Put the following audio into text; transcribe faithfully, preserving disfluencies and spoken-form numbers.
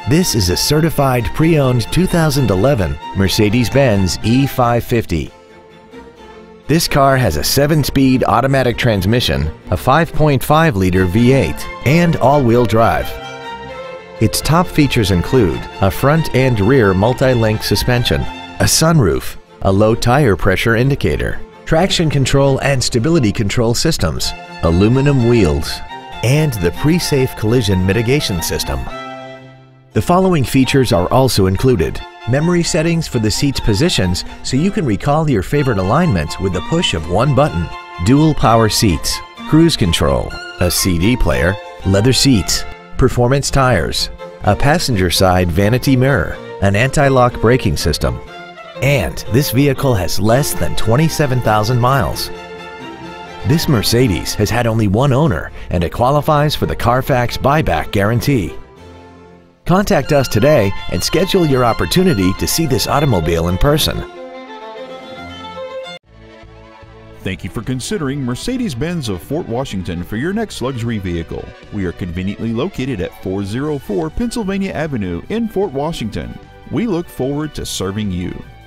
This is a certified pre-owned two thousand eleven Mercedes-Benz E five fifty. This car has a seven-speed automatic transmission, a five point five liter V eight, and all-wheel drive. Its top features include a front and rear multi-link suspension, a sunroof, a low tire pressure indicator, traction control and stability control systems, aluminum wheels, and the pre-safe collision mitigation system. The following features are also included: memory settings for the seat's positions so you can recall your favorite alignments with the push of one button, dual power seats, cruise control, a C D player, leather seats, performance tires, a passenger side vanity mirror, an anti-lock braking system, and this vehicle has less than twenty-seven thousand miles. This Mercedes has had only one owner and it qualifies for the Carfax buyback guarantee. Contact us today and schedule your opportunity to see this automobile in person. Thank you for considering Mercedes-Benz of Fort Washington for your next luxury vehicle. We are conveniently located at four oh four Pennsylvania Avenue in Fort Washington. We look forward to serving you.